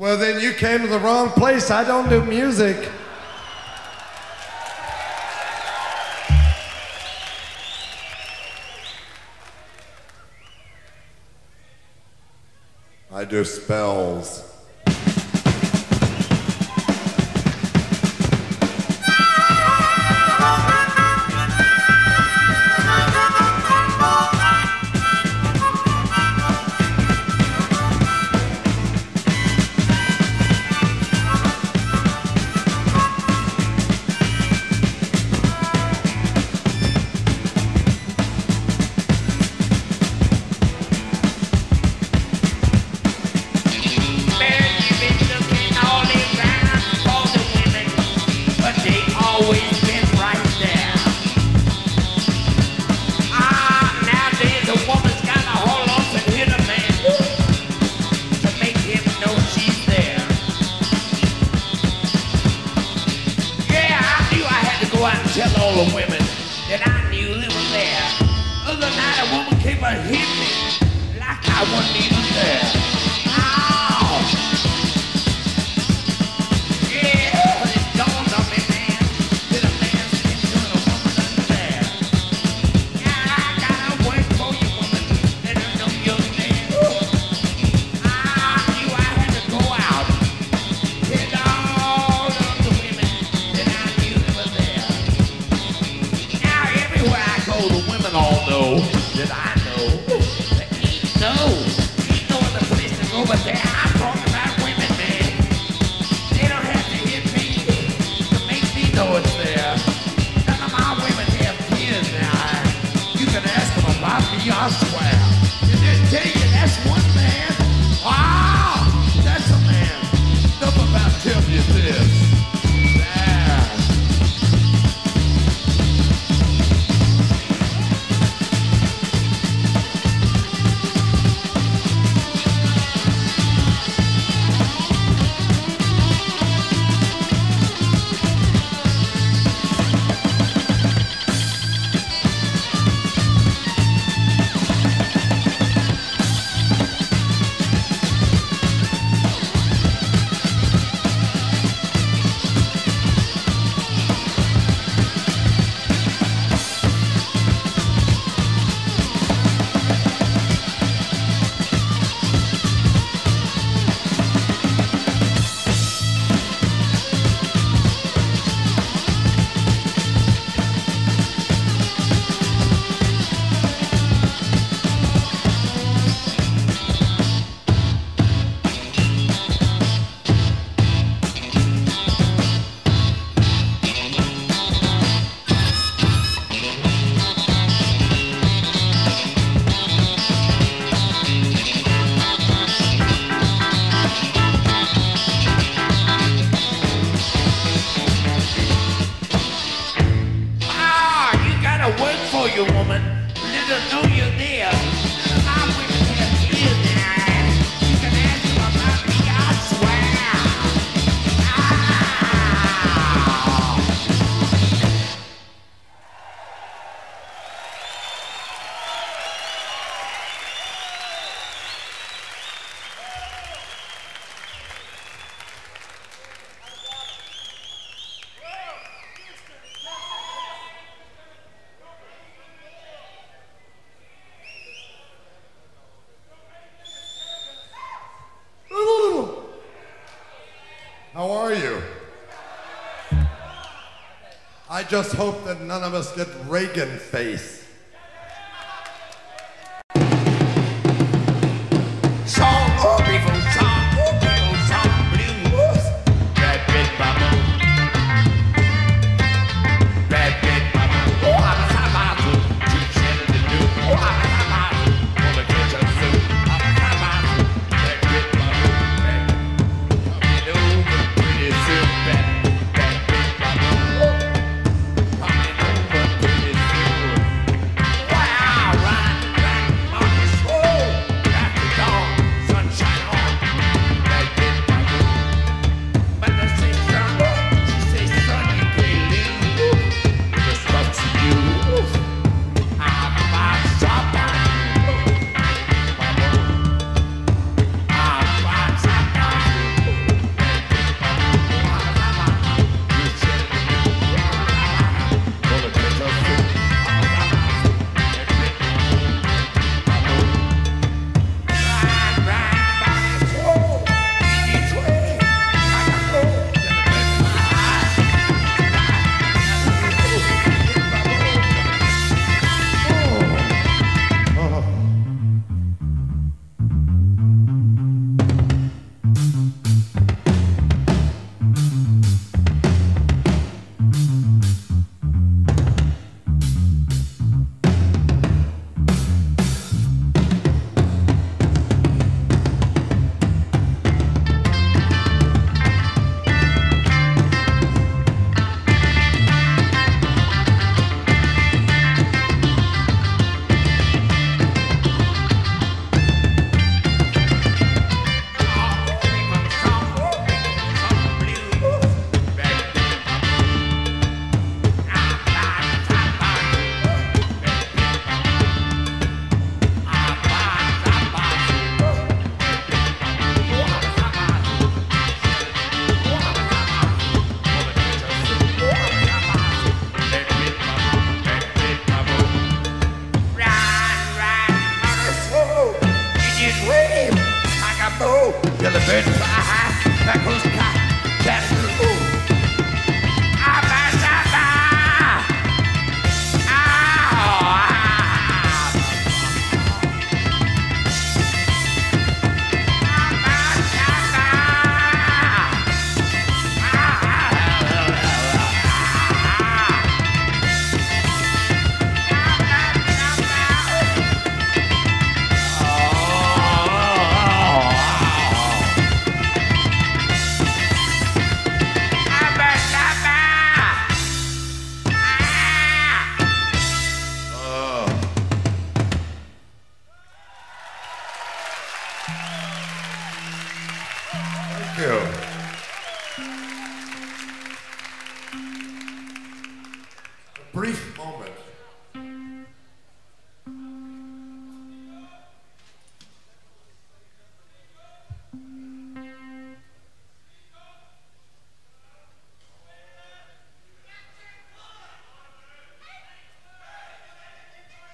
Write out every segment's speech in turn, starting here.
Well, then you came to the wrong place. I don't do music. I do spells. How are you? I just hope that none of us get Reagan face.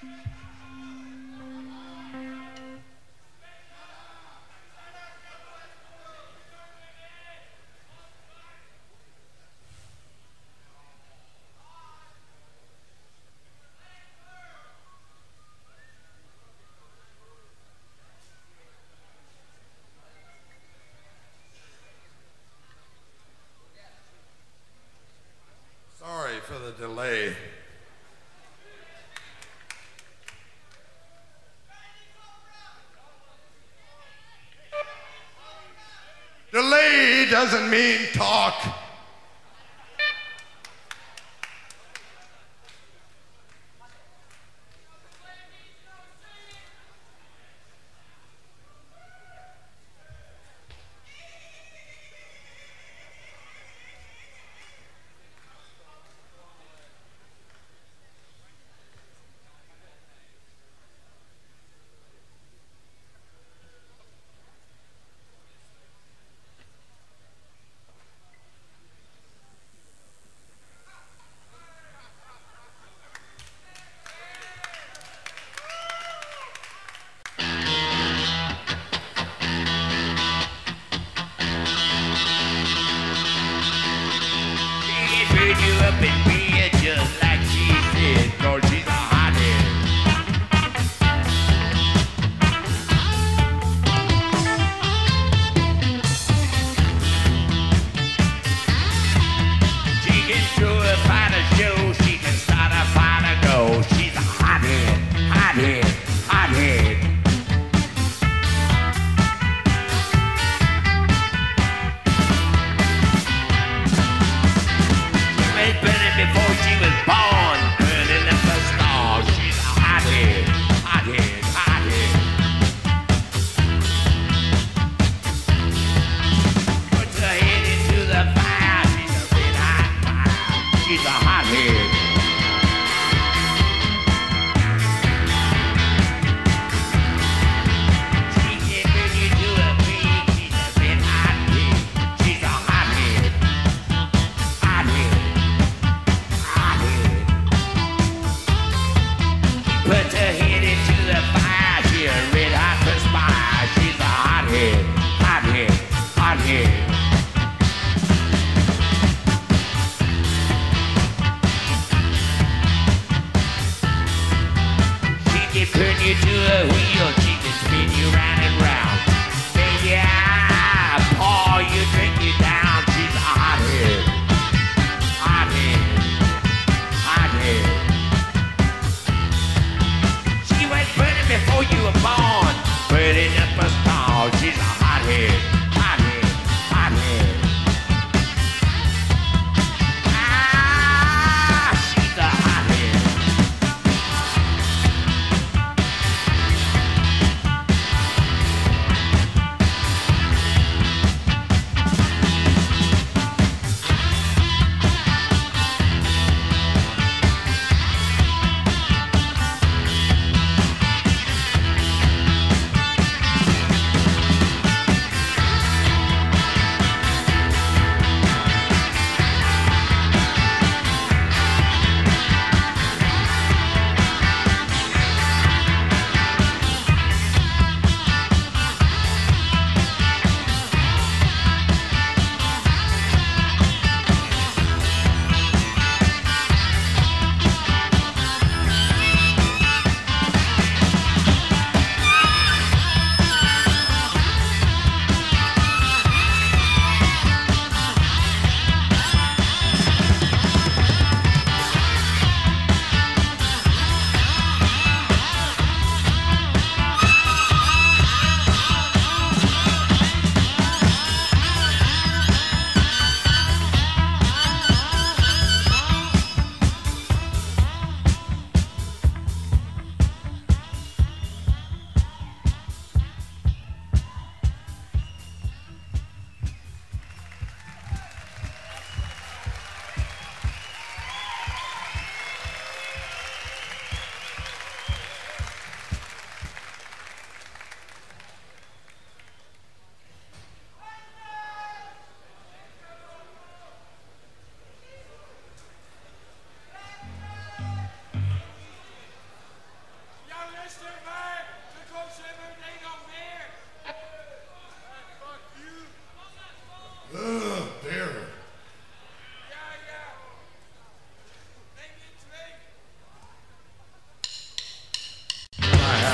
Sorry for the delay. Delay doesn't mean talk.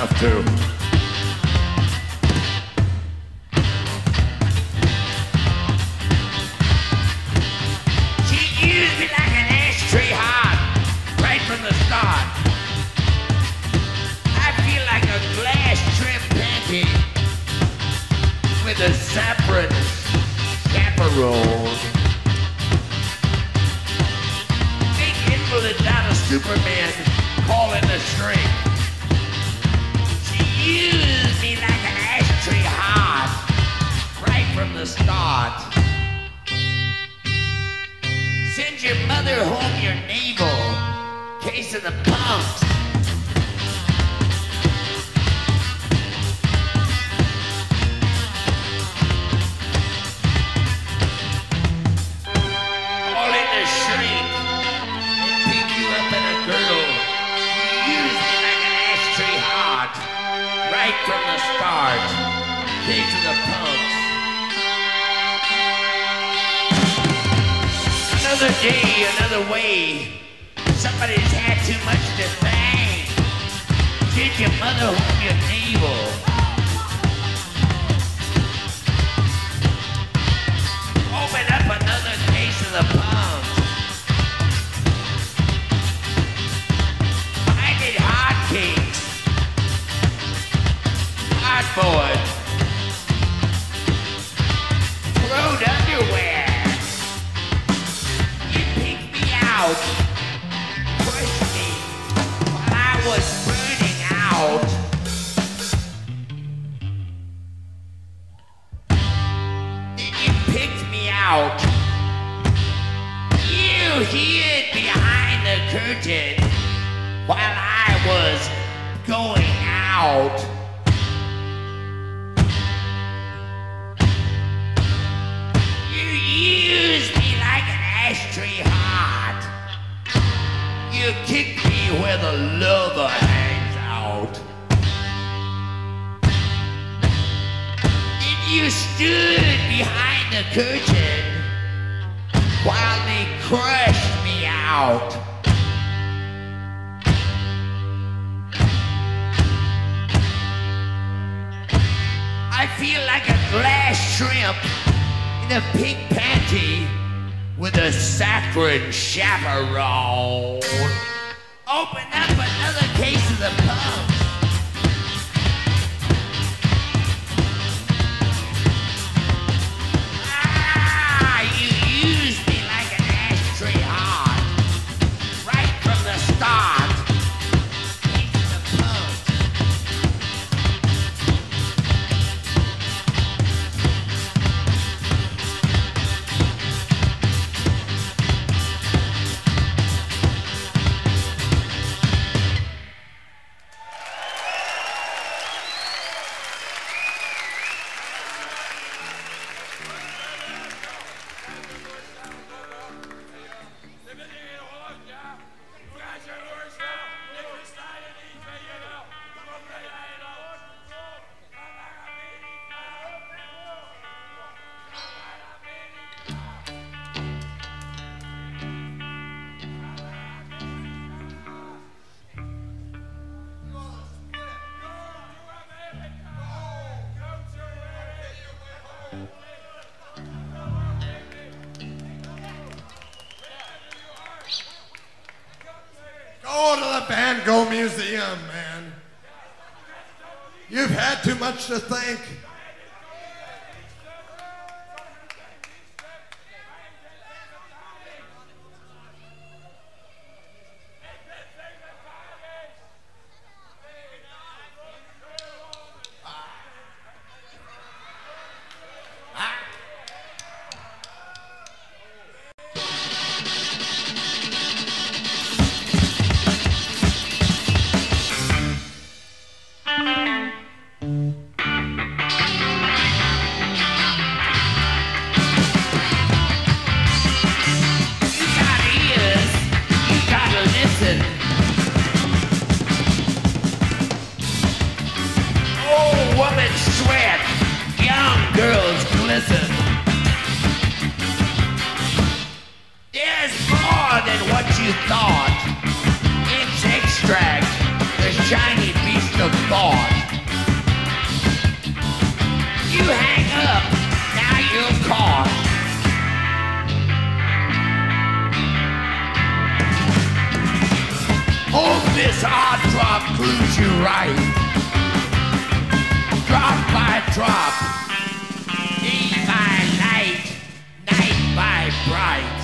have to. She used me like an ashtray heart, right from the start. I feel like a glass trim panty with a separate chaperone. Big invalid down a Superman calling the string. She used me like an ashtray heart, right from the start. Send your mother home your navel, case of the pumps. All in a shrink and pick you up in a girdle. Use me like an ashtray heart, right from the start, case of the pumps. Another day, another way. Somebody's had too much to thank. Did your mother home your navel? Open up another case of the pumps. I did hotcakes. Hardboard. Throat underwear. Pushed me while I was burning out. Then you picked me out. You hid behind the curtain while I was going out. You used me like an ashtray heart. You kicked me where the leather hangs out. And you stood behind the curtain while they crushed me out. I feel like a glass shrimp in a pink panty with a saccharine chaperone. Open up another case of the pumps. Ah, you used me like an ashtray heart, right from the start. Case of the pumps. Go to the Van Gogh Museum, man. You've had too much to think. you thought. It's extract, the shiny beast of of thought. You hang up, now you're caught. Hope this hard drop proves you right. Drop by drop, day by night, night by bright.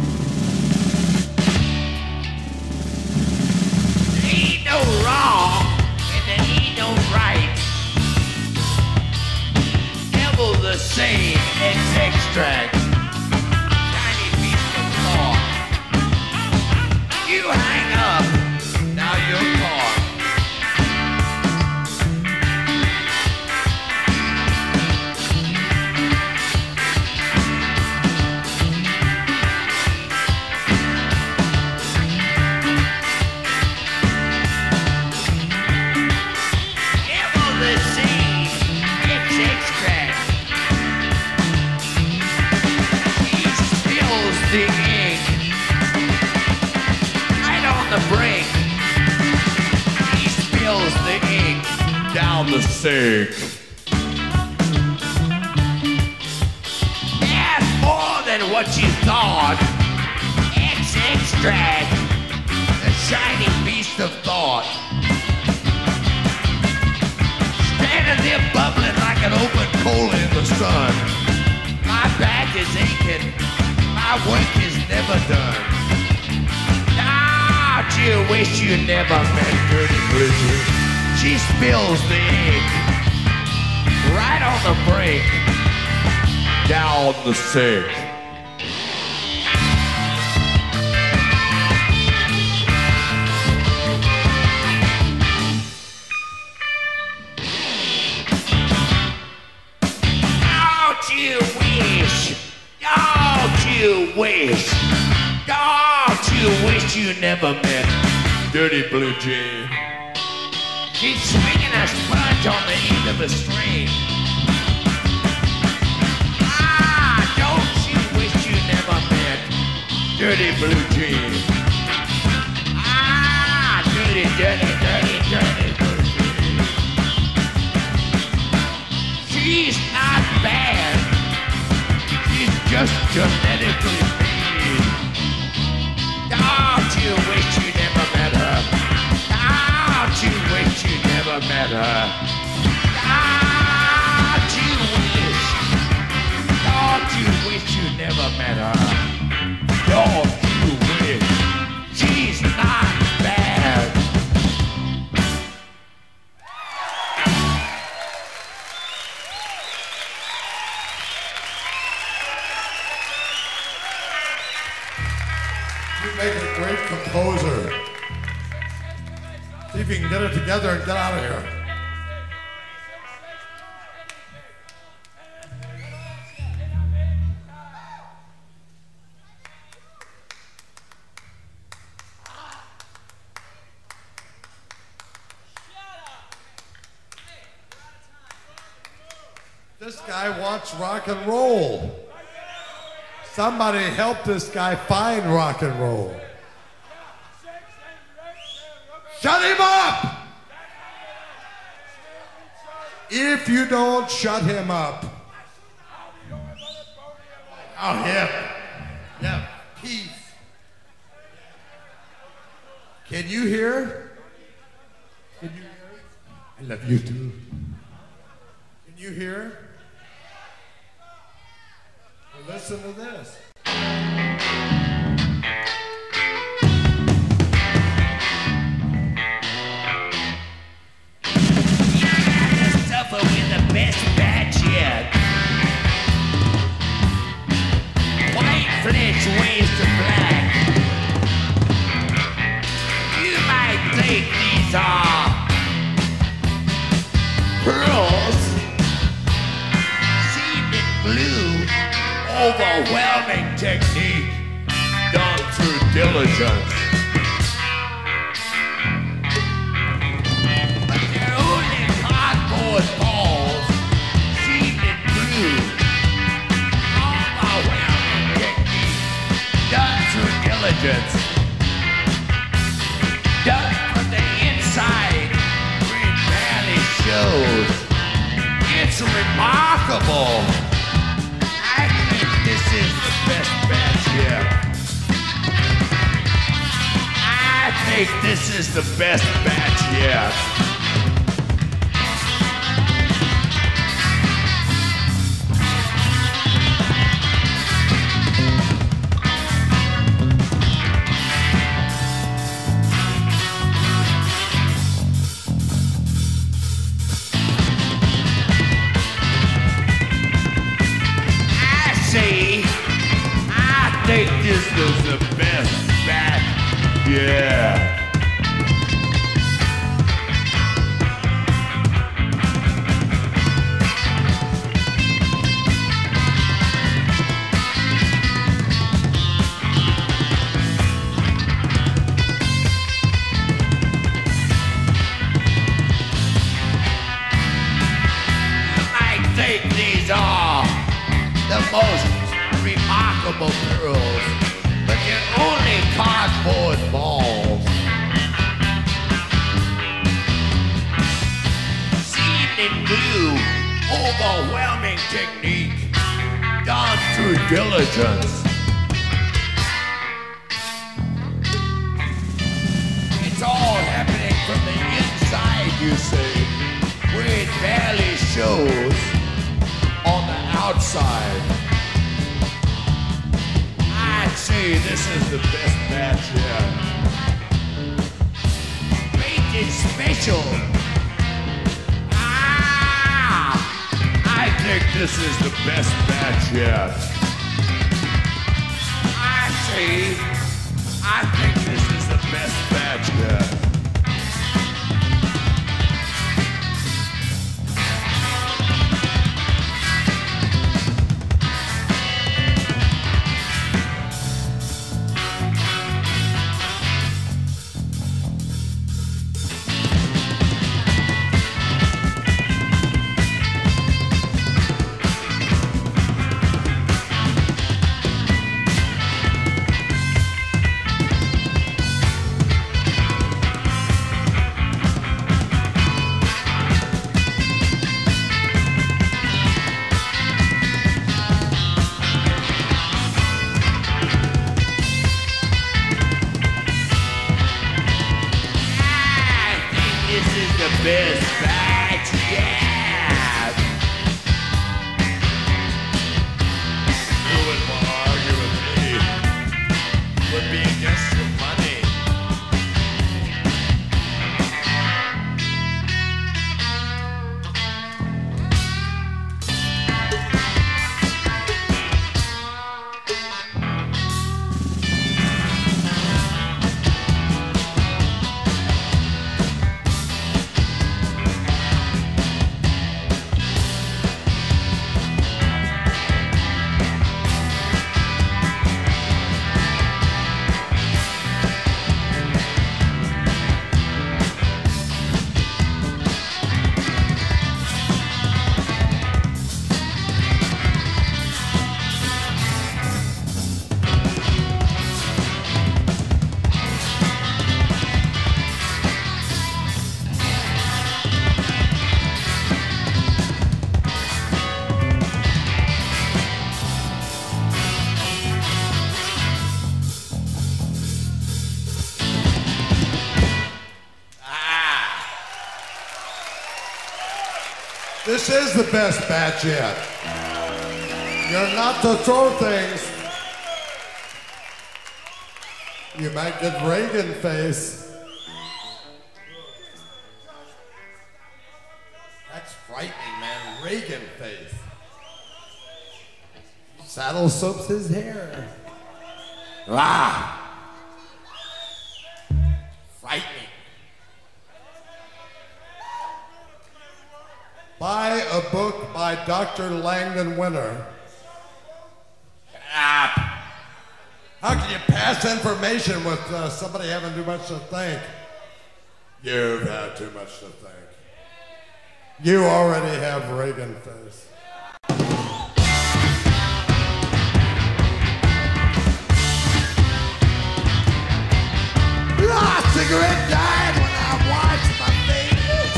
There ain't no wrong and there ain't no right. Devil the same, extract. Shiny piece of thought. You hang up, now you're caught. Brink. He spills the ink down the sink. That's more than what you thought. Extract, the shiny beast of thought. Standing there bubbling like an open coal in the sun. My back is aching, my work is never done. You wish you never met Dirty Bridget. She spills the ink right on the brink, down the sink. Don't you wish? Don't you wish? Don't you wish you never met Dirty Blue Jay? She's swinging a sponge on the end of a string. Ah, don't you wish you never met Dirty Blue Jay? Ah, dirty, dirty, dirty, dirty Blue Jay. She's not bad. She's just genetically bad. Don't you wish you never met her? Don't you wish you never met her? Don't you wish? Don't you wish you never met her? Don't you wish? She's not bad. You make a great composer. See if you can get it together and get out of here. This guy wants rock and roll. Somebody help this guy find rock and roll. Shut him up! If you don't shut him up. Oh, yeah. Yeah, peace. Can you hear? Can you hear? I love you too. Can you hear? Well, listen to this. With the best batch yet. White flesh waves to black. You might think these are pearls, seamed in glue, overwhelming technique done through diligence. Balls, seamed in blue, overwhelming technique, done through diligence, done from the inside, green think this is the best batch yet. I think this is the best batch yet. I think these are the most remarkable girls, but they're only cardboard balls. Seen in glue, overwhelming technique, done through diligence. It's all happening from the inside, you see, where it barely shows on the outside. I'd say this is the best batch yet. Rated special. I think this is the best batch yet. I think this is the best batch yet. Best batch yet. Who would want to argue with me? Would be against your money. This is the best batch yet. You're not to throw things. You might get Reagan face. That's frightening, man. Reagan face. Saddle soaps his hair. Frightening. Buy a book by Dr. Langdon Winter. How can you pass information with somebody having too much to think? You've had too much to think. You already have Reagan face. Cigarette died when I watched my fingers.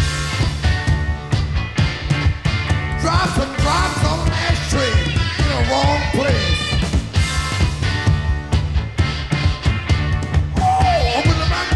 Drops and drops on an ashtray in the wrong place. Oh, open the back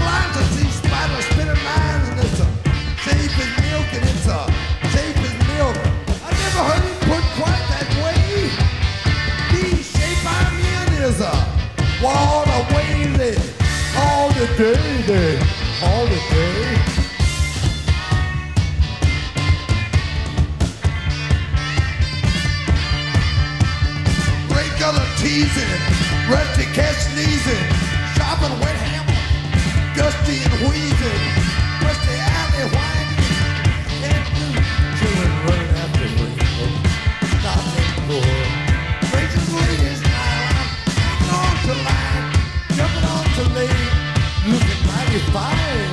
easing, rusty cat sneezing, sharp and wet hammer, dusty and wheezing, rusty alley whining, and blue children running after me. Not anymore. Racing ladies now, hanging on to line, jumping on to lane, looking mighty fine.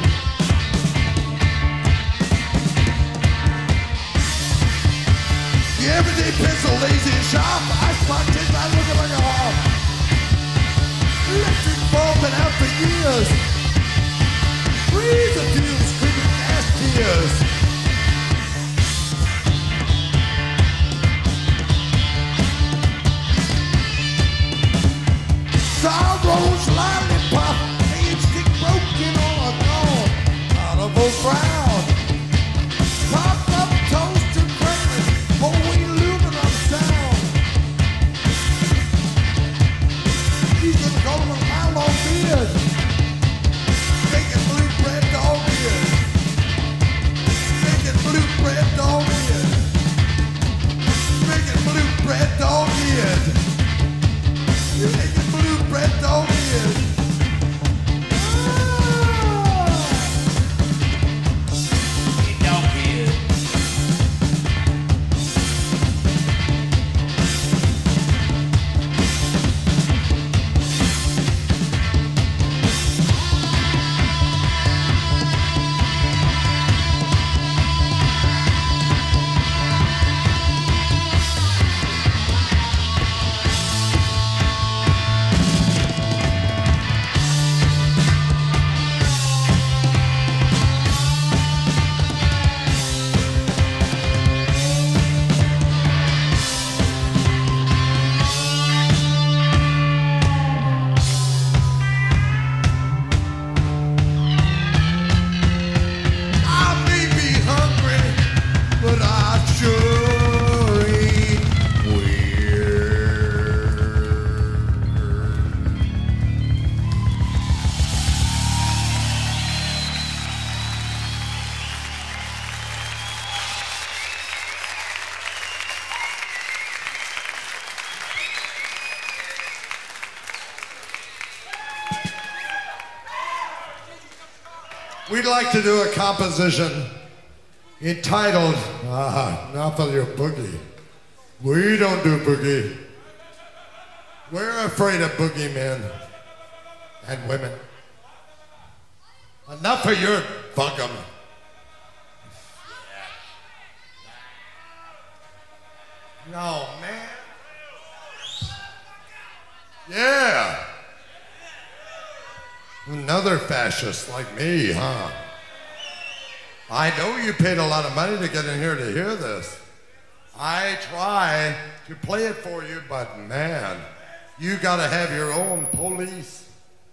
The everyday pencil, lazy and sharp, I spot tips, I look like a harp. Electric bulb been out for years. Breathe the fumes, screaming gas tears. Sorrows, lollipop, pain stick broken on a gone, carnival crowd. Popped up toast and crackers, holy aluminum sound. You can call them how long beard, making blue bread dog beard, making blue bread dog beard, making blue bread dog beard. You making blue bread dog beard. Dog beard. We'd like to do a composition entitled, Not for Your Boogie. We don't do boogie. We're afraid of boogeymen and women. Enough of your buggum. No, man. Yeah. Another fascist like me, huh? I know you paid a lot of money to get in here to hear this. I try to play it for you, but man, you gotta have your own police.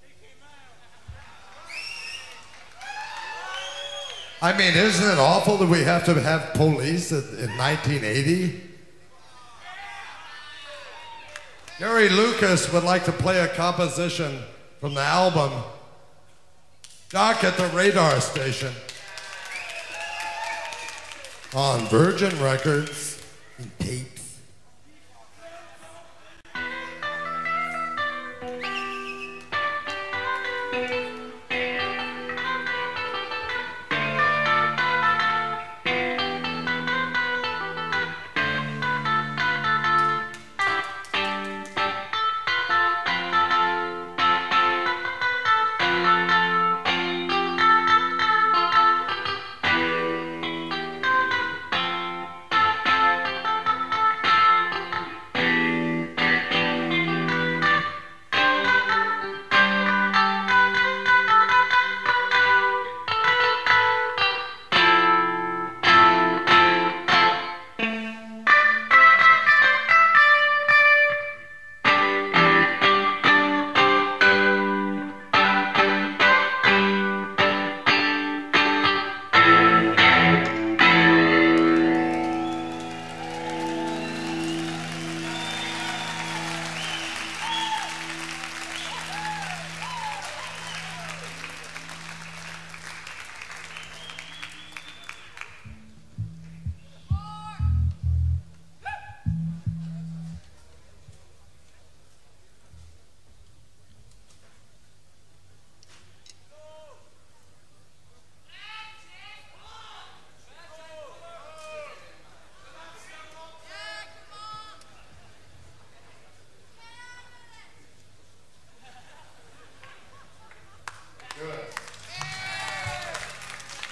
I mean, isn't it awful that we have to have police in 1980? Gary Lucas would like to play a composition from the album Doc at the Radar Station on Virgin Records and tapes.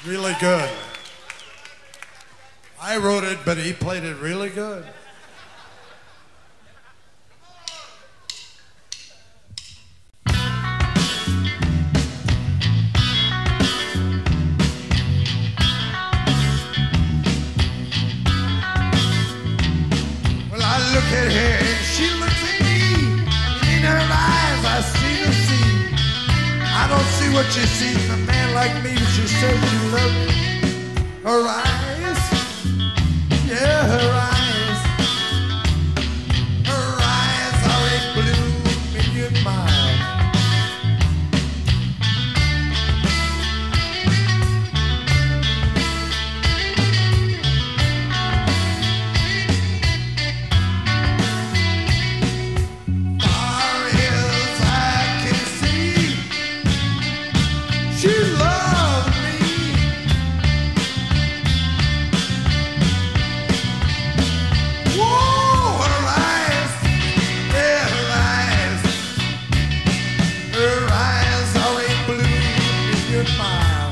Really good. I wrote it, but he played it really good. Well, I look at her and she looks at me. And in her eyes I see the sea. I don't see what she sees in a man like me, but she says she loves me. Her eyes, yeah, her eyes. Her eyes are a blue million miles. Far as I can see, she loves me. Whoa, her eyes, yeah, her eyes. Her eyes are a blue million miles.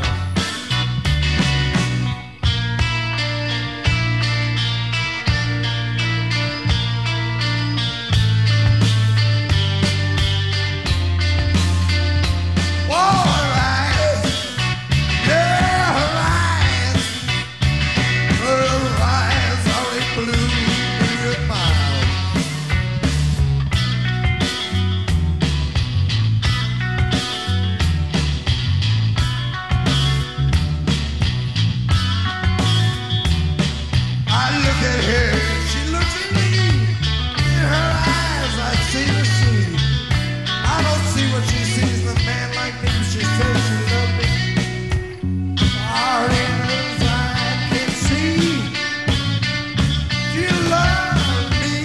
Whoa, her eyes, yeah, her eyes. Her eyes are a blue million miles. I look at her, she looks at me. In her eyes, I see the sea. I don't see what she sees in a man like me. She says she loves me. Far as I can see, she loves me.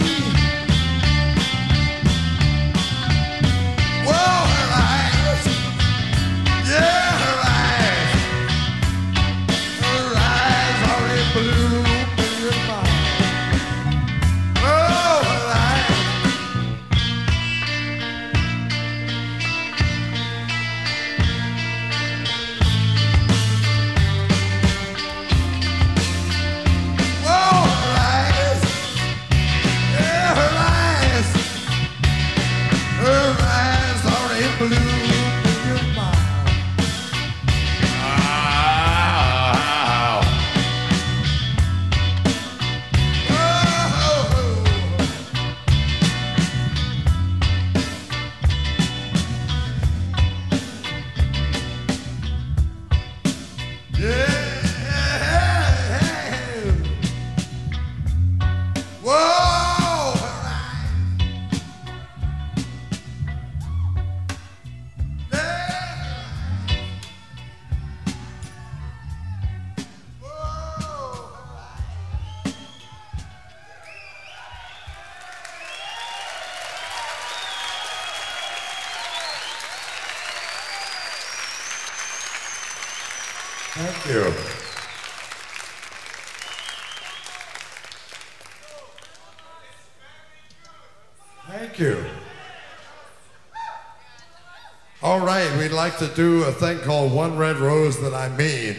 Whoa, her eyes, yeah, her eyes. Her eyes are a blue million miles. Whoa, her eyes. Whoa, her eyes. Yeah, her eyes. Her eyes are a blue million miles. Whoa, her eyes. Thank you. Thank you. All right, we'd like to do a thing called One Red Rose That I Mean,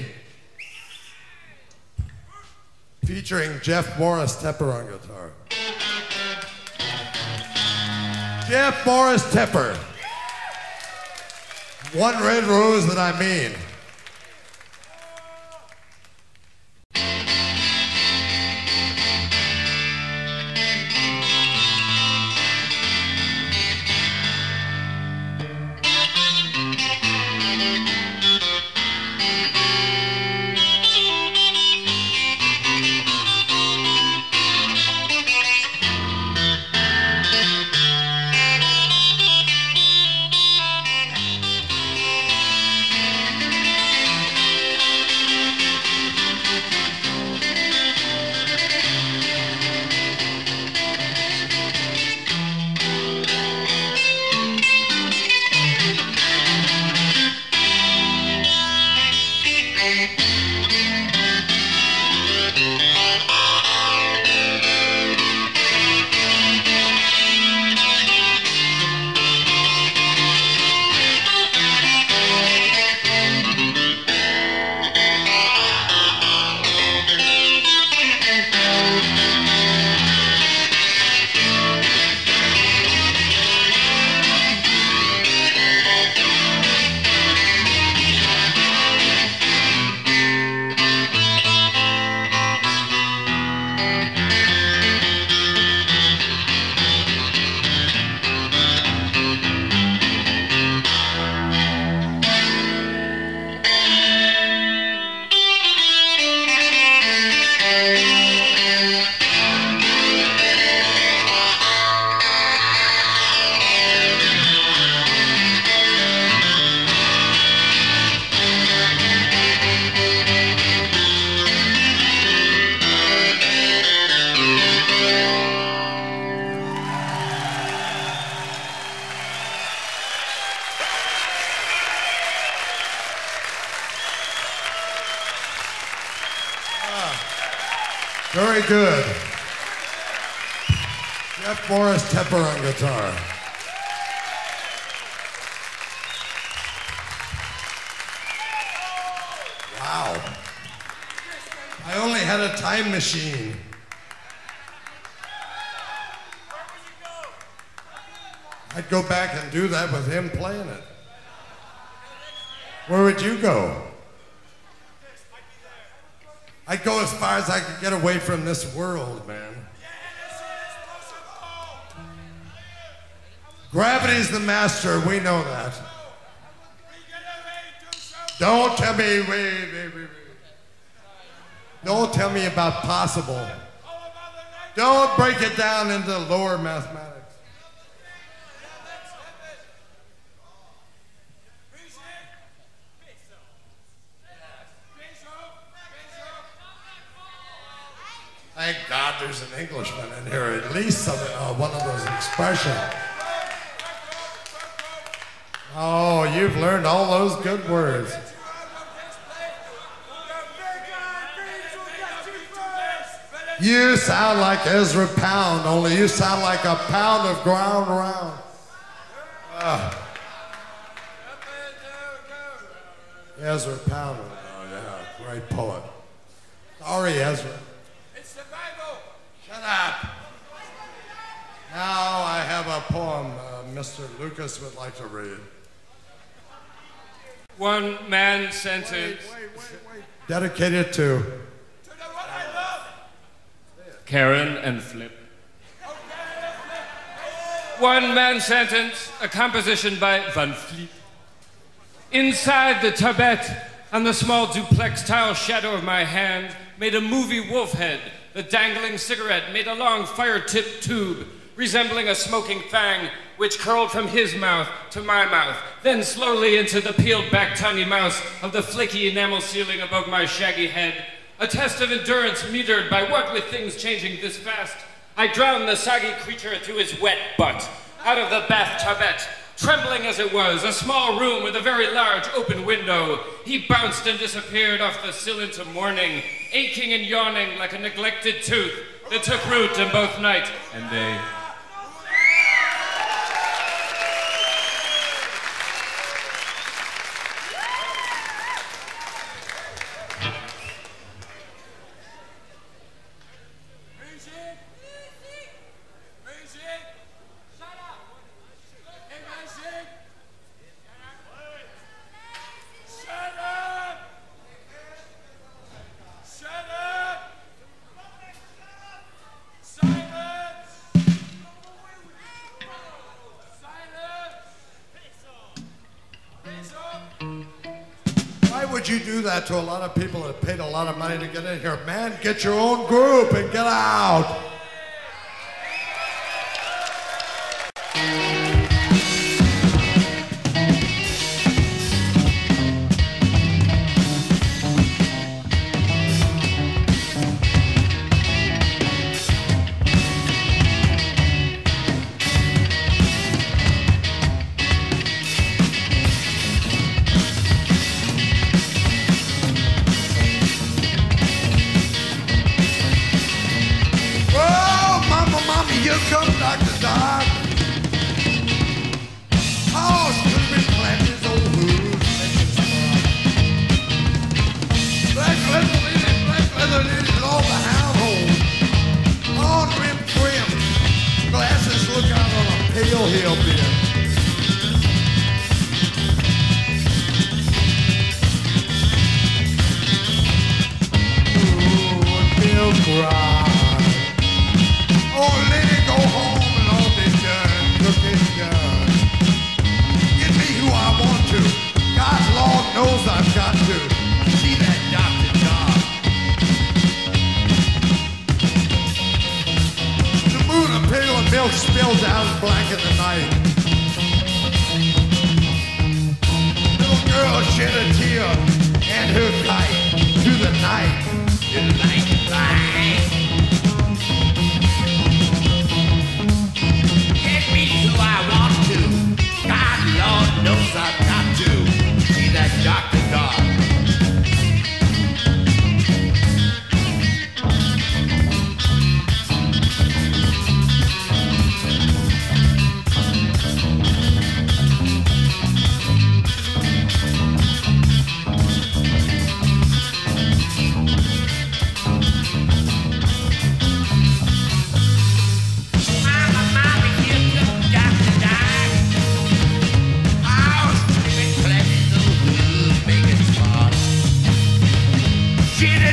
featuring Jeff Morris Tepper on guitar. Jeff Morris Tepper. One Red Rose That I Mean. Very good. Jeff Morris Tepper on guitar. Wow. I only had a time machine. I'd go back and do that with him playing it. Where would you go? I'd go as far as I could get away from this world, man. Gravity's the master, we know that. Don't tell me, wait. Don't tell me about possible. Don't break it down into lower mathematics. Thank God there's an Englishman in here, at least one of those expressions. Oh, you've learned all those good words. You sound like Ezra Pound, only you sound like a pound of ground round. Ezra Pound, oh yeah, great poet. Sorry, Ezra. It's the Bible. Shut up. Now I have a poem Mr. Lucas would like to read. One man sentence. Wait. Dedicated to To the one I love. Karen and Flip. One man sentence, a composition by Van Fleet. Inside the Tibet, on the small duplex tile shadow of my hand, made a movie wolf head. The dangling cigarette made a long fire-tipped tube, resembling a smoking fang, which curled from his mouth to my mouth, then slowly into the peeled-back tiny mouse of the flaky enamel ceiling above my shaggy head. A test of endurance metered by what with things changing this fast. I drowned the soggy creature through his wet butt, out of the bathtubette. Trembling as it was, a small room with a very large open window. He bounced and disappeared off the sill into morning, aching and yawning like a neglected tooth that took root in both night and day. You do that to a lot of people that paid a lot of money to get in here. Man, get your own group and get out.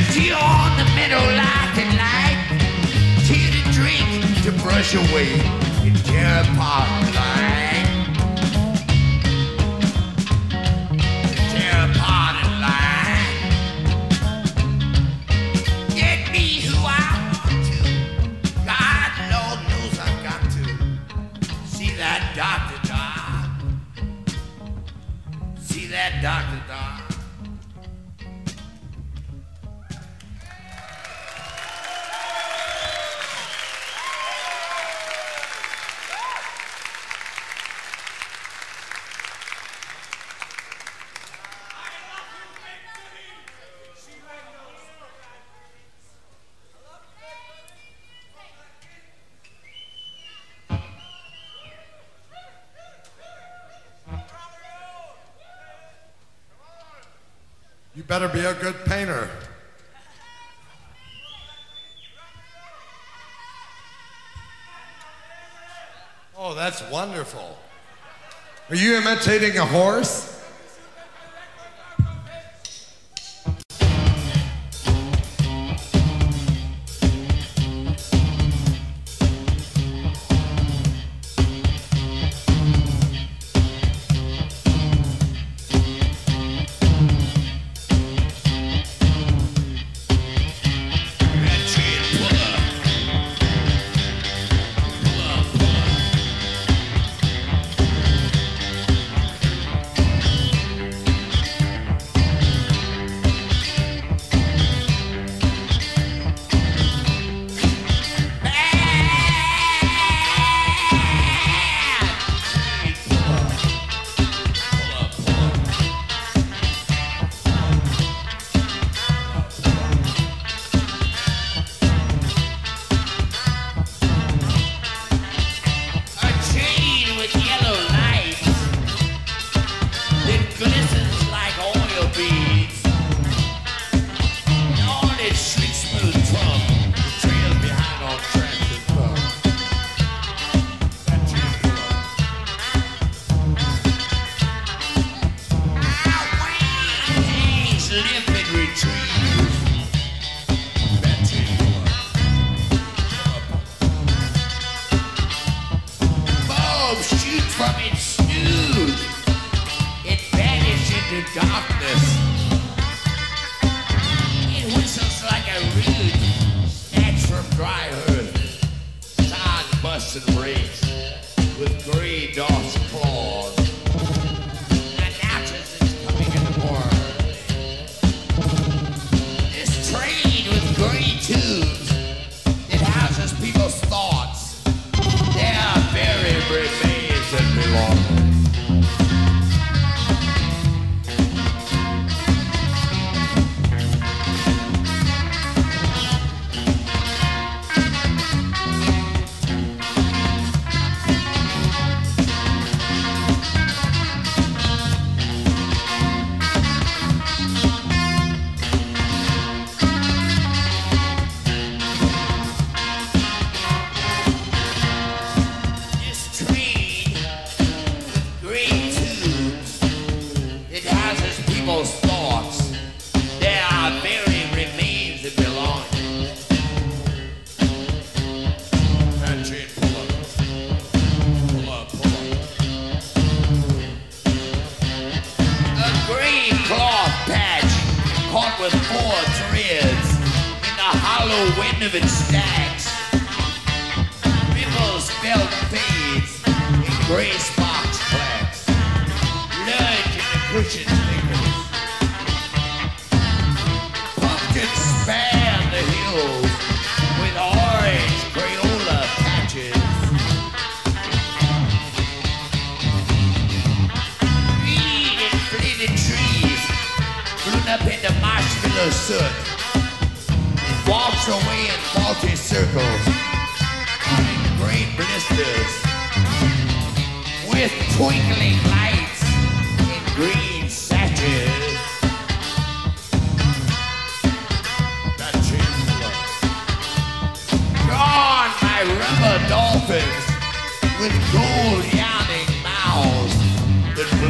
Tear on the meadow like a light. Tear to drink to brush away and tear apart the light. Tear apart the light. Get me who I want to. God, Lord knows I've got to. See that doctor, doc. See that doctor, doc. You better be a good painter. Oh, that's wonderful. Are you imitating a horse?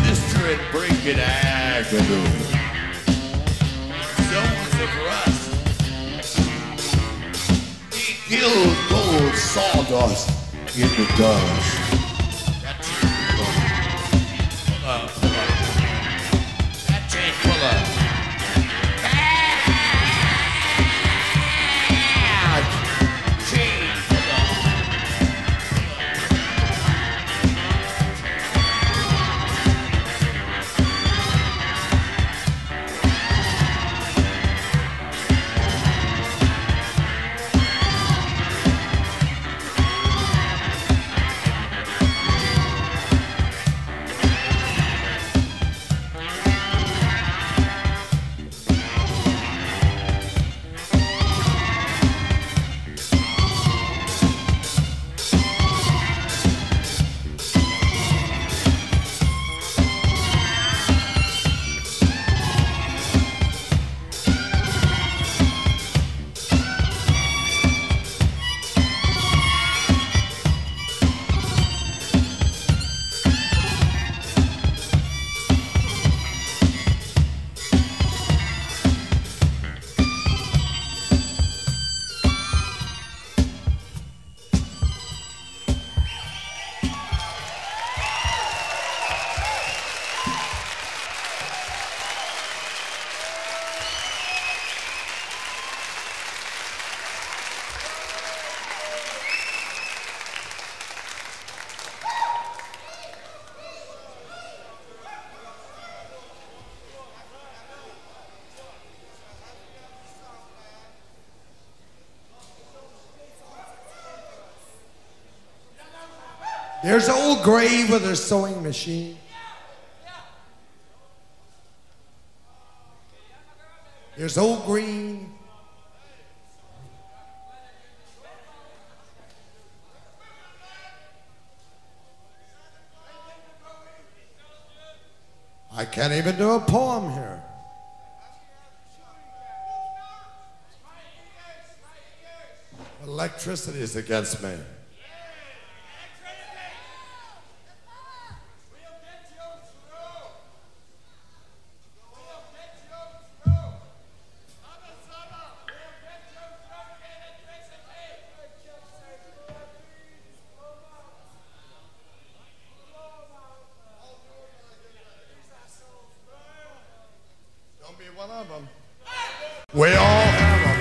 Zones of rust Skilled gold sawdust in the dust. That's it. Pull up. That's it. Pull up. Chain. Pull up. There's an old grave with a sewing machine. There's old green. I can't even do a poem here. Electricity is against me. Don't be one of them. We all have them.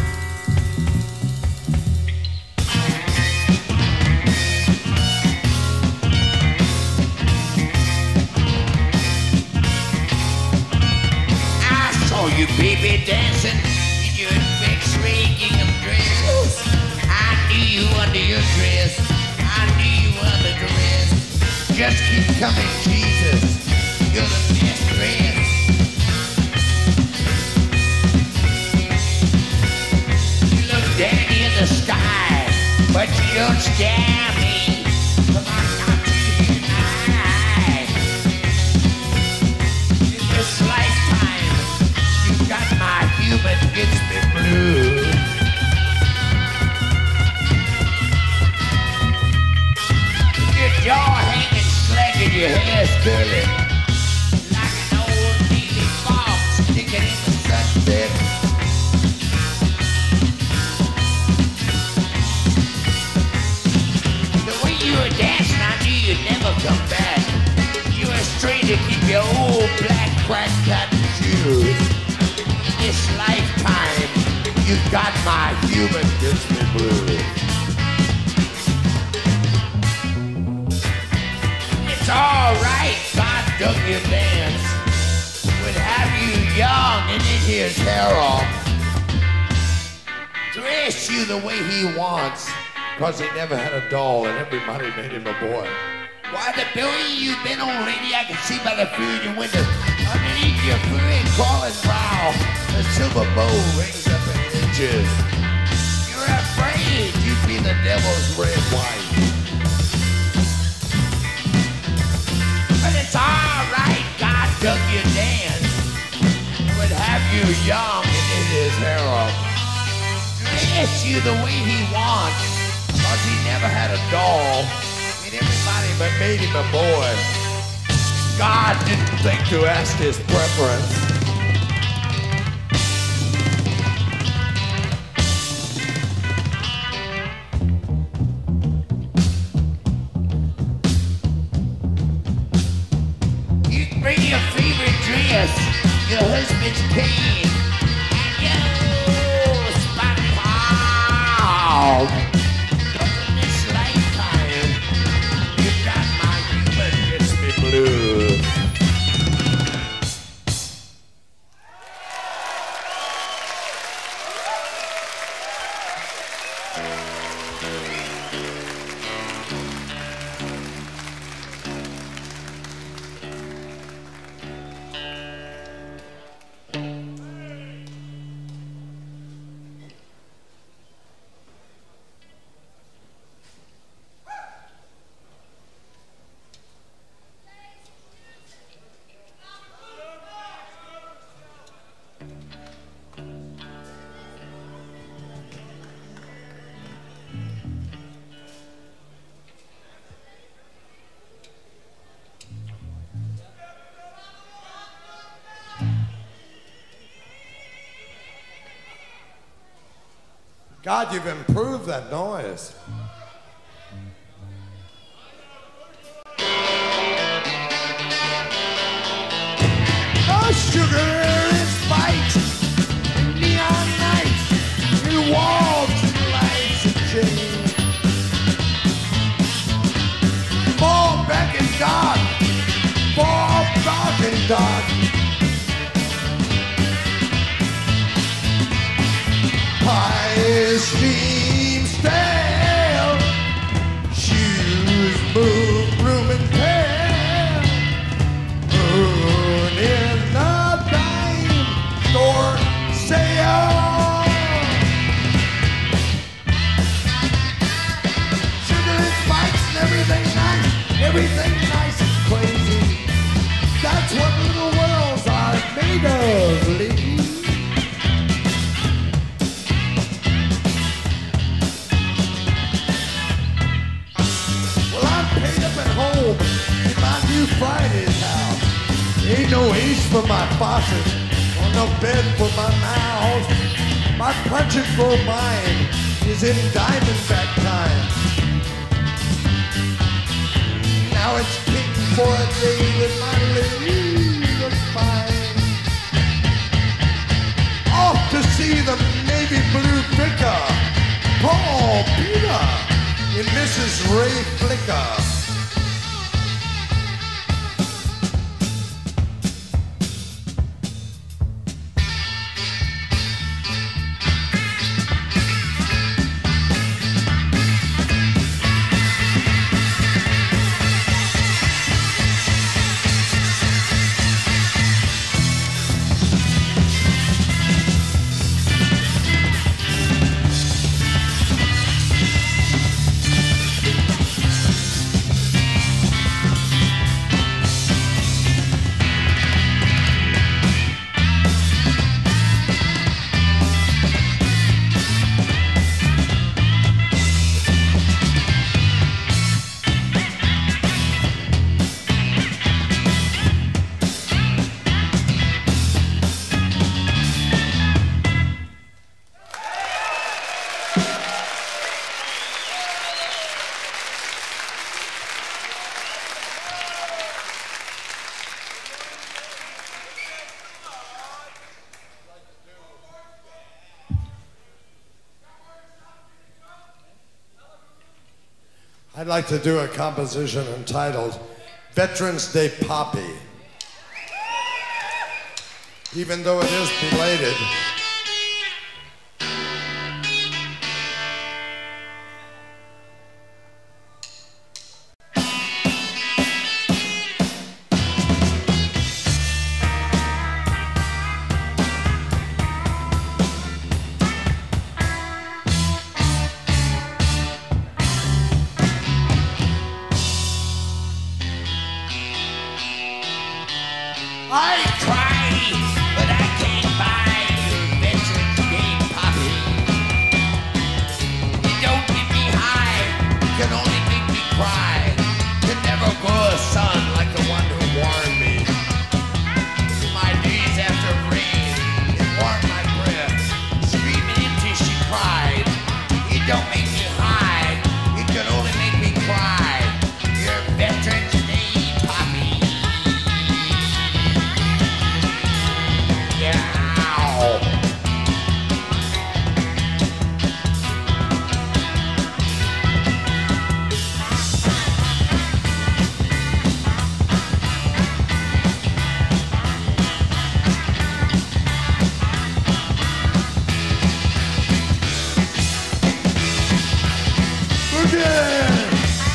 You baby dancing in your big gingham dress. I knew you under your dress. I knew you under dress. Just keep coming, Jesus. You're the best dress. You look dandy in the sky, but you don't scare me. Come on, not to tonight. In this lifetime, got my human gets me blue. Your jaw hanging slack and your hair's curling like an old needly fox sticking in the sunset. The way you were dancing, I knew you'd never come back. You were straight to keep your old black crack cotton shoes. This lifetime, you got my human gets me blue. It's all right, God dug your dance. Would have you young and in his harem. Dress you the way he wants, cause he never had a doll and everybody made him a boy. Why the Billy, you been old lady, I can see by the food in your window. Underneath your furry crawling brow, a silver bow rings up in inches. You're afraid you'd be the devil's red wife. But it's all right, God dug your dance. Would have you young and in his harem. Dress you the way he wants, cause he never had a doll. Everybody but made him a boy. God didn't think to ask his preference. its king. And you, spotted hog. In this lifetime, you got my human gets me blues. God, you've improved that noise. Oh, sugar and spice, and neon nights, and walls and lights and chains. Fall back and dark, fall back and dark. Pies steam stale, shoes move, room and pale. Moon in the dime store sale. Sugar and spikes and everything nice and crazy. That's what little worlds are made of, lady. Home in my new Friday's house. Ain't no ace for my faucet, or no bed for my mouse. My punch and roll mind is in Diamondback time. Now it's king for a day with my lady of mine. Off to see the navy blue picker, Paul Peter and Mrs. Ray Flicker. I'd like to do a composition entitled Veterans Day Poppy. Even though it is belated, I cry, but I can't buy your Nation!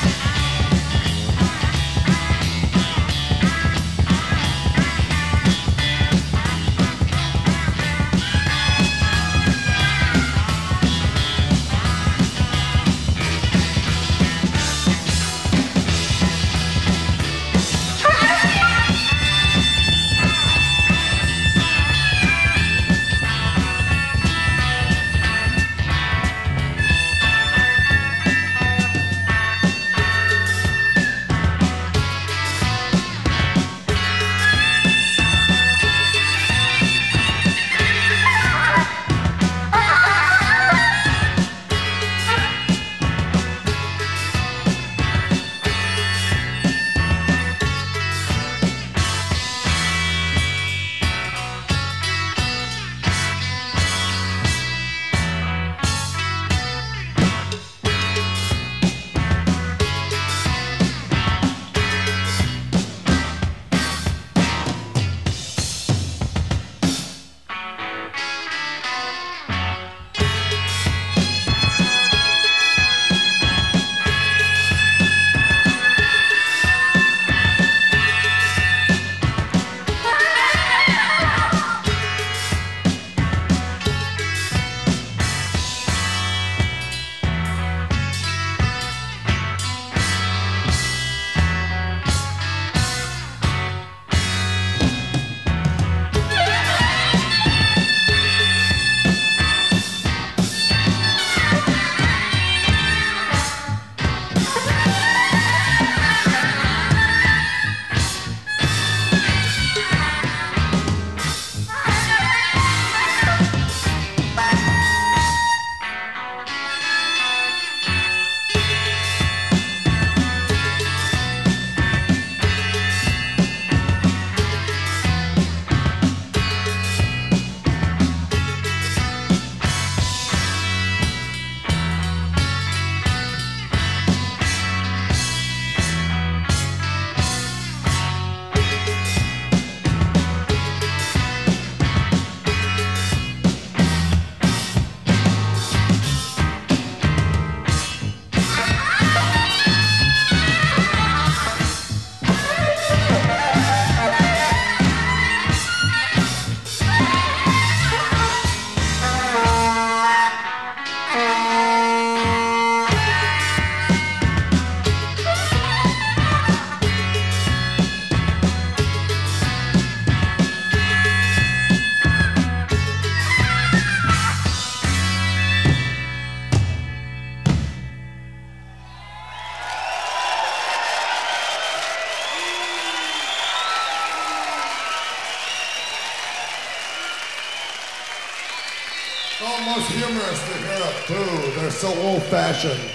Almost humorous to hear a boo. They're so old-fashioned.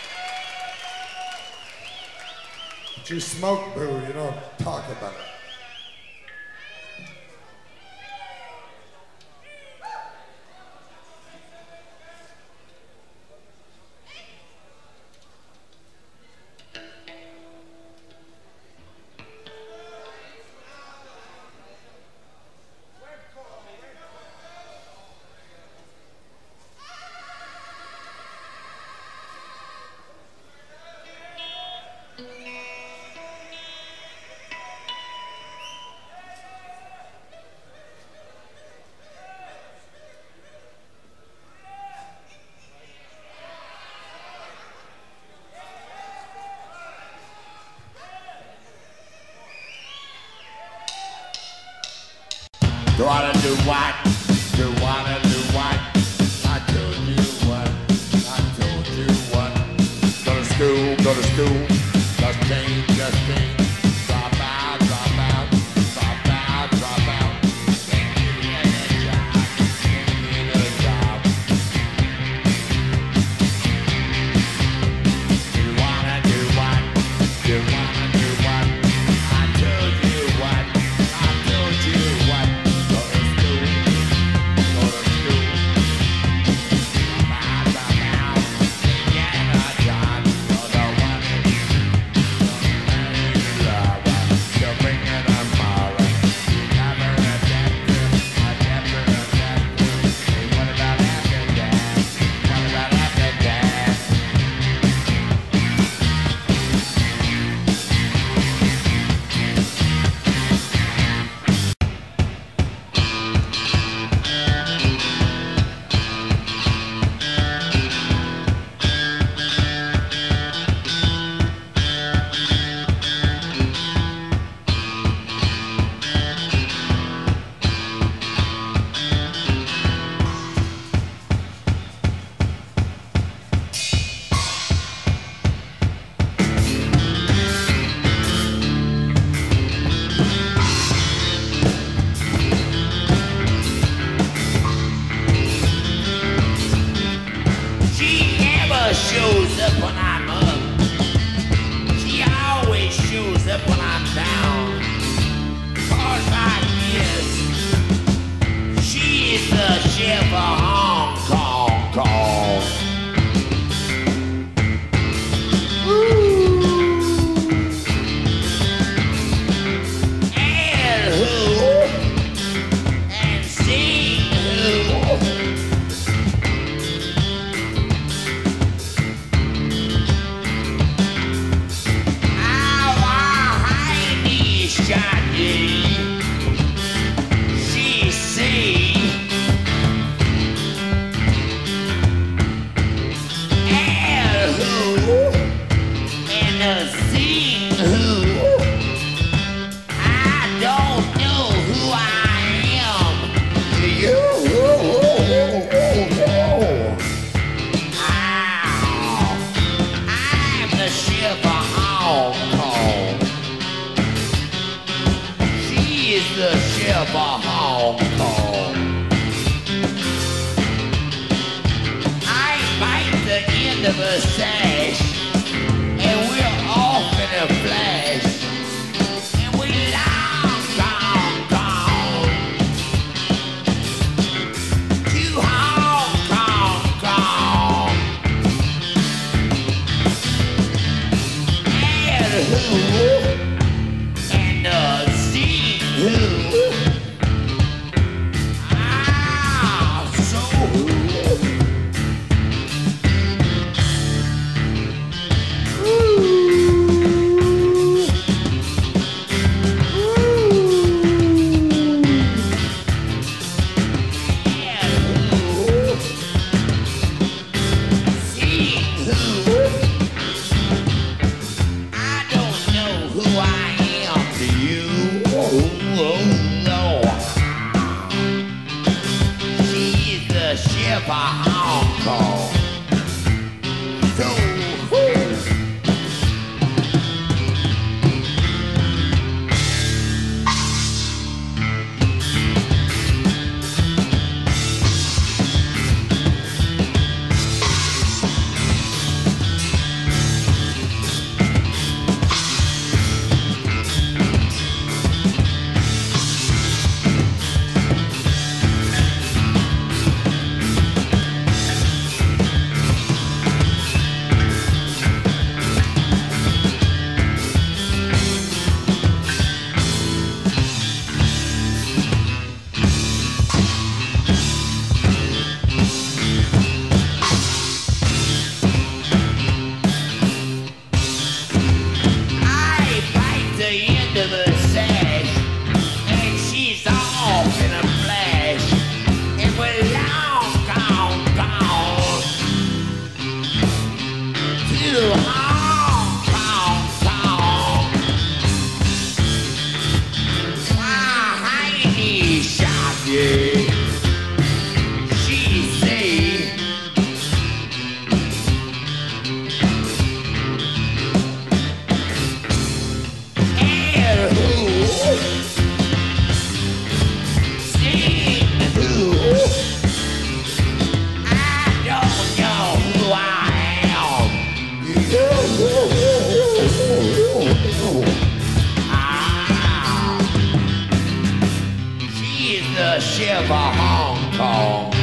But you smoke boo, you don't talk about it. Do wanna do what? Do wanna do what? I told you what? I told you what? Go to school, go to school. Just change, just change. Drop out, drop out. Drop out, drop out. Can't get a job. Can't get a job. Do wanna do what? Do wanna do what? I told you what? I told you what? up when I'm down. 'Cause I guess she is the chef of Hong Kong. And who? And sing who? She see and who and sing who. I don't know who I am. Do you? I'm the chef of Hong Kong. Is the chef of Hong Kong. I bite the end of a sash, and we're off in a flash, and we long gone to Hong Kong. And who? And who? So who? For Hong Kong. So chef of Hong Kong.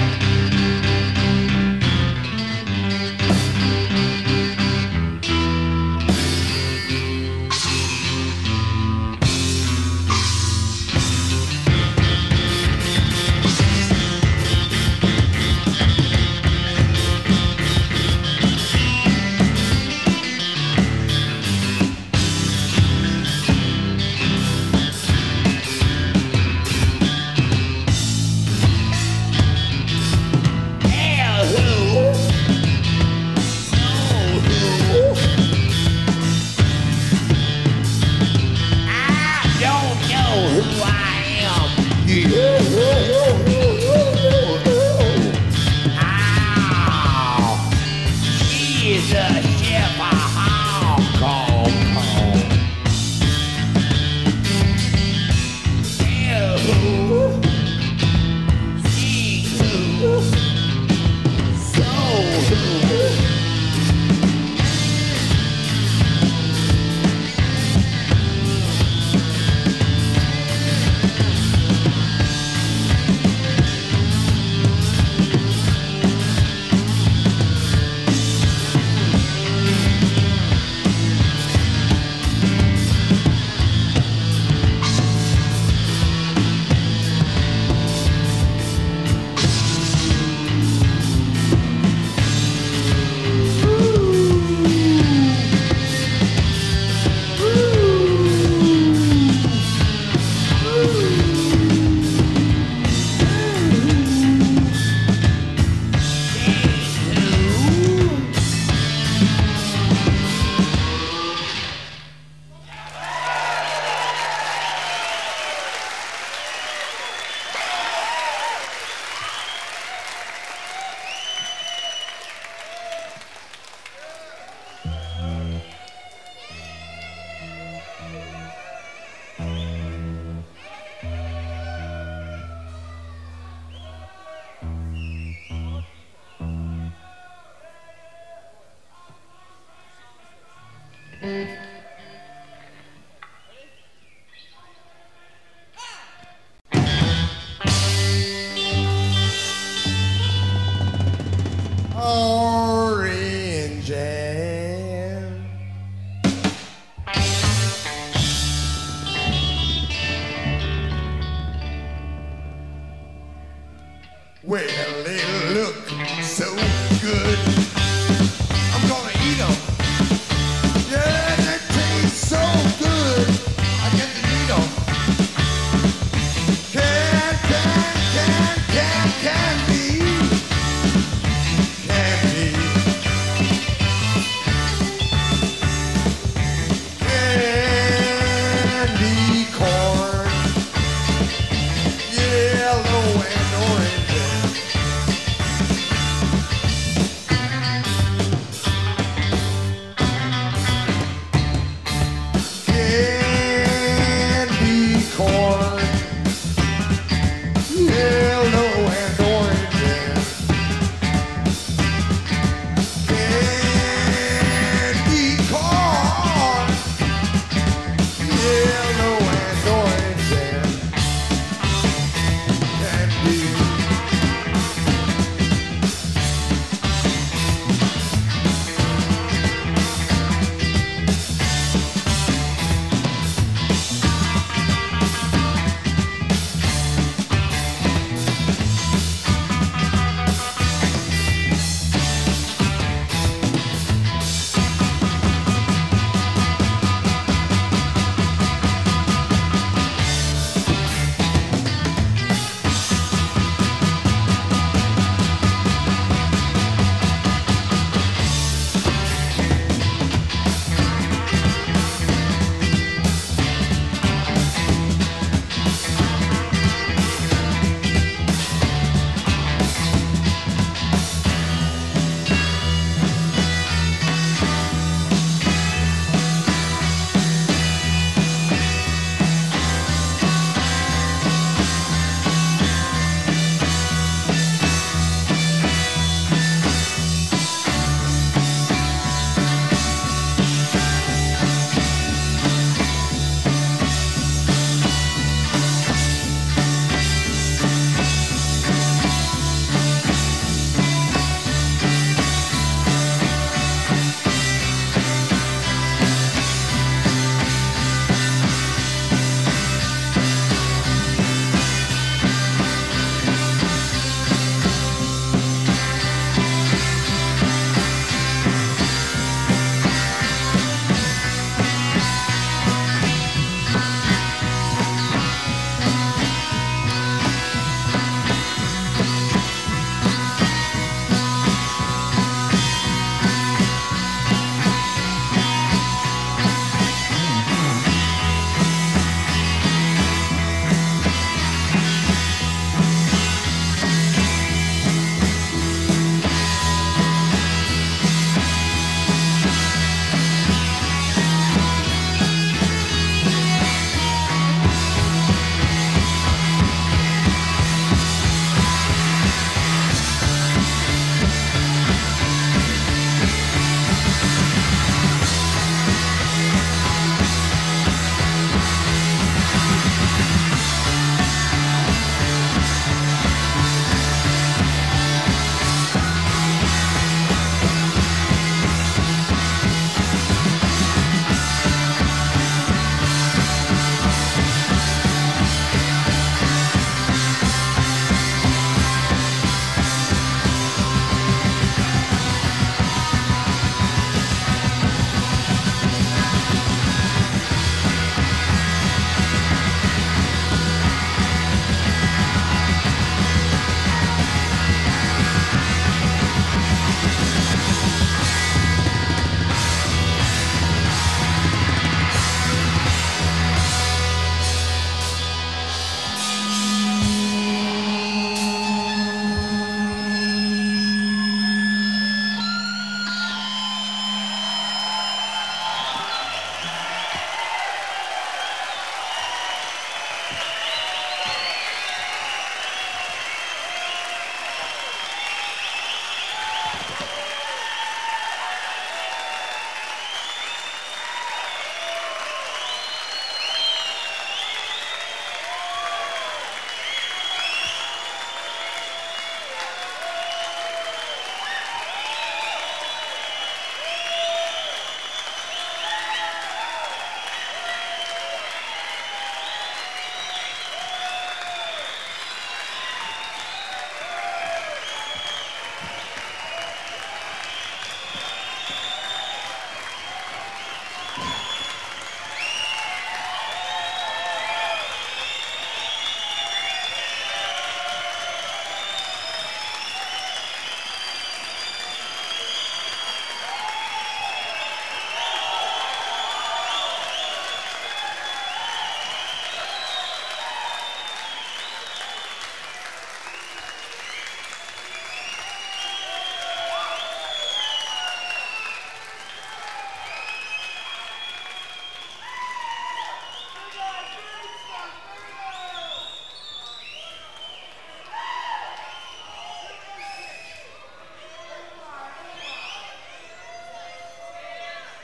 orange jam. Well, they look so good. I'm gonna eat them. Yeah, they taste so good. I get to eat them. Kandy Korn, yellow and orange.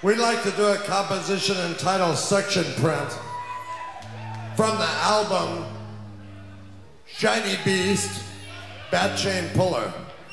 We'd like to do a composition entitled Section Print from the album Shiny Beast, Bat Chain Puller.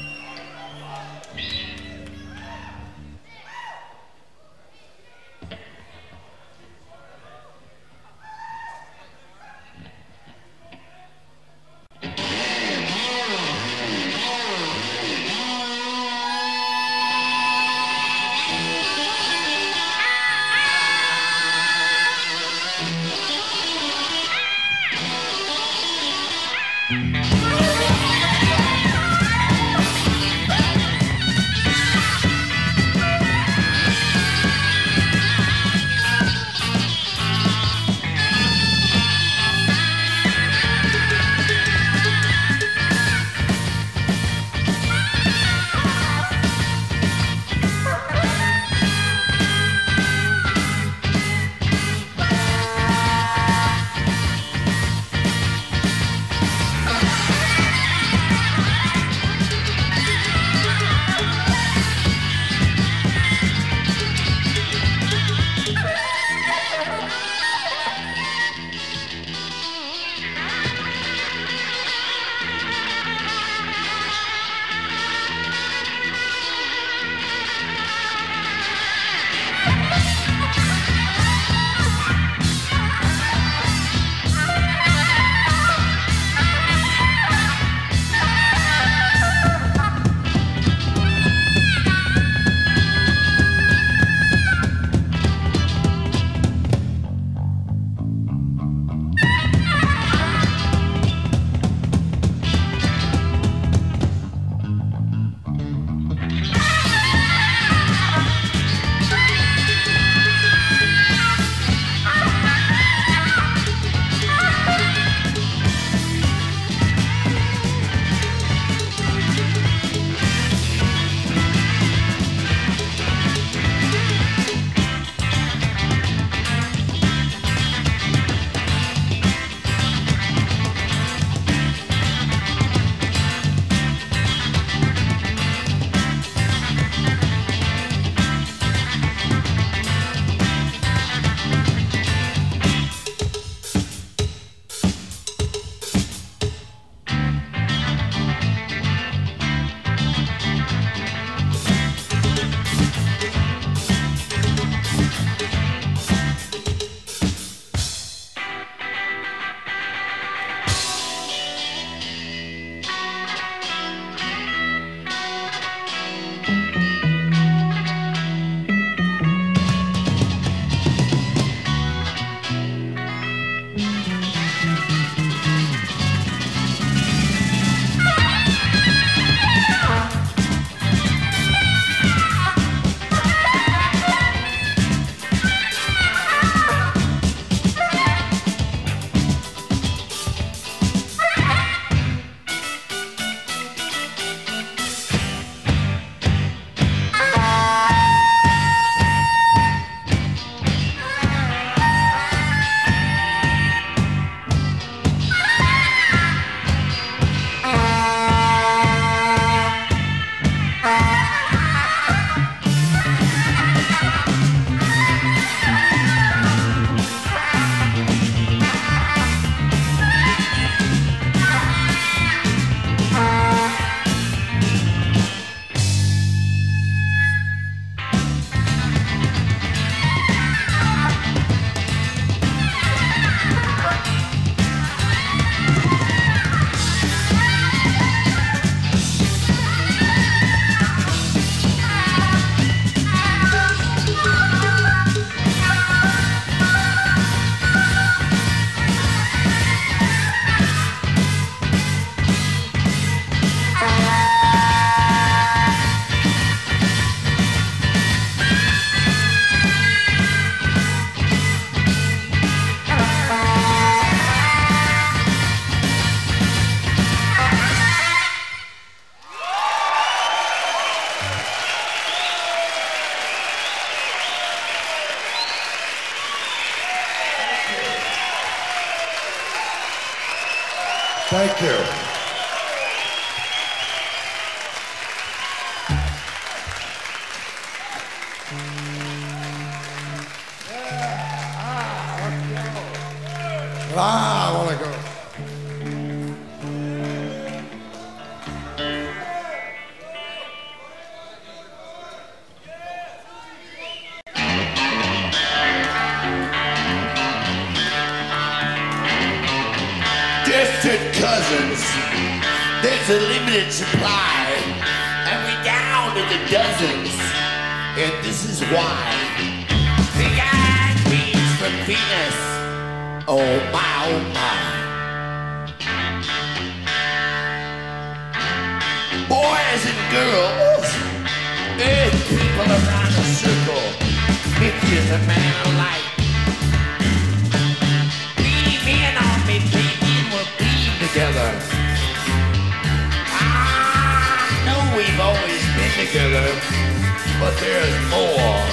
Thank you. I want to go. Distant cousins, there's a limited supply, and we down to the dozens, and this is why. Big eyed beans from Venus, oh my, oh my. Boys and girls, earth people around the circle, pictures of man alike. Beam in on me, baby, we'll beam together. I know we've always been together, but there's more.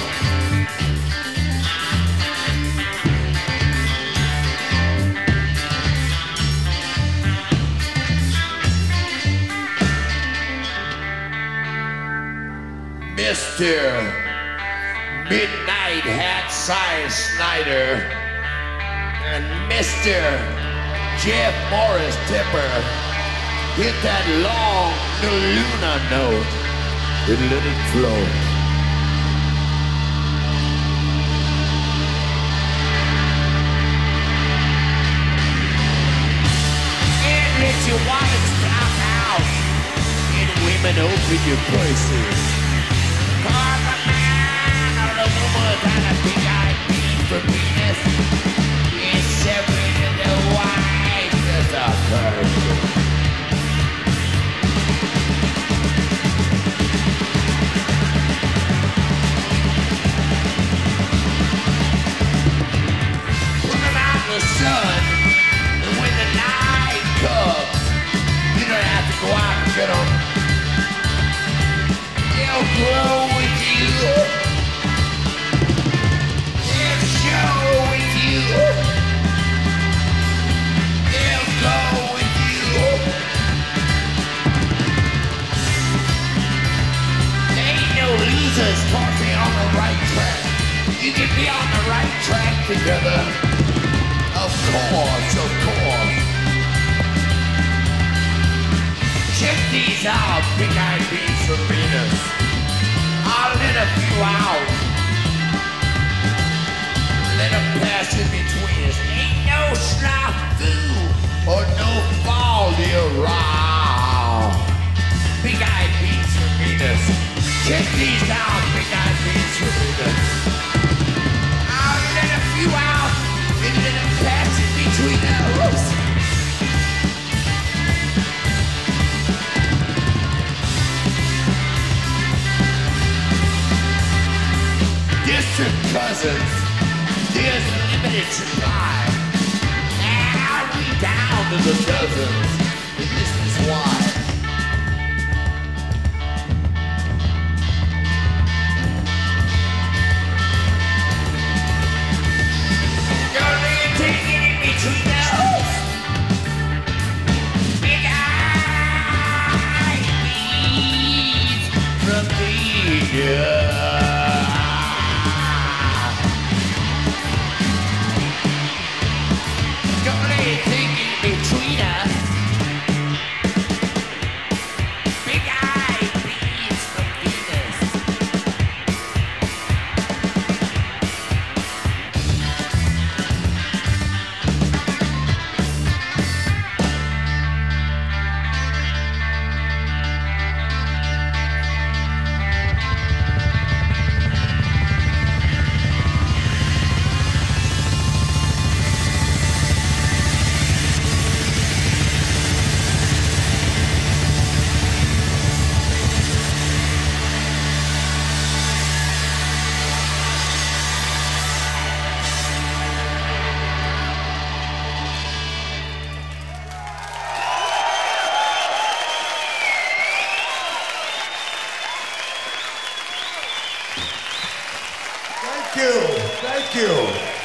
Mr. Midnight Hat Size Snyder and Mr. Jeff Morris Tipper hit that long Luna note and let it float. And let your wallets stop out and women open your purses. Cause a man or a woman and a big-eyed bean from Venus is separated the wife as a person. Put them out in the sun, and when the night comes, you don't have to go out and get them. They'll grow with you. They'll show with you. They'll go with you. There ain't no losers cause they on the right track. You can be on the right track together. Of course, of course. Check these out, big-eyed beans from Venus. I'll let a few out. Let them pass in between us. Ain't no snafu or no fall around. Big-eyed beans from Venus. Check these out, big-eyed beans from Venus. I'll let a few out and let them pass in between us. Distant cousins, there's a limited supply. Now we down to the dozens, and this is why. Don't need to take it in between those. Big-eyed beans from Venus. Between us, big-eyed beans from Venus. Thank you.